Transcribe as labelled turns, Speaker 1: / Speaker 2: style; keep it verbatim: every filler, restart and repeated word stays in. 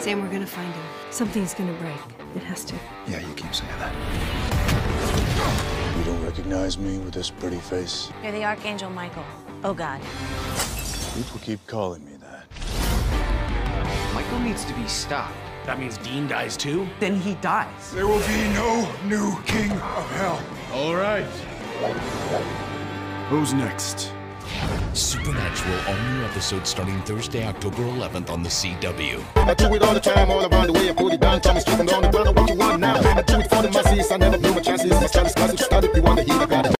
Speaker 1: Sam, we're gonna find him. Something's gonna break. It has to.
Speaker 2: Yeah, you keep saying that. You don't recognize me with this pretty face?
Speaker 3: You're the Archangel Michael. Oh, God.
Speaker 2: People keep calling me that.
Speaker 4: Michael needs to be stopped.
Speaker 5: That means Dean dies too?
Speaker 6: Then he dies.
Speaker 7: There will be no new king of hell.
Speaker 8: All right. Who's next?
Speaker 9: Supernatural, all new episodes starting Thursday, October eleventh on the C W.
Speaker 10: I do it all the time, all around the way. I put it down, Thomas, keep on the ground. What you want now? I do it for the masses. I never blew my chances. I started, started, started. You want to hear about it.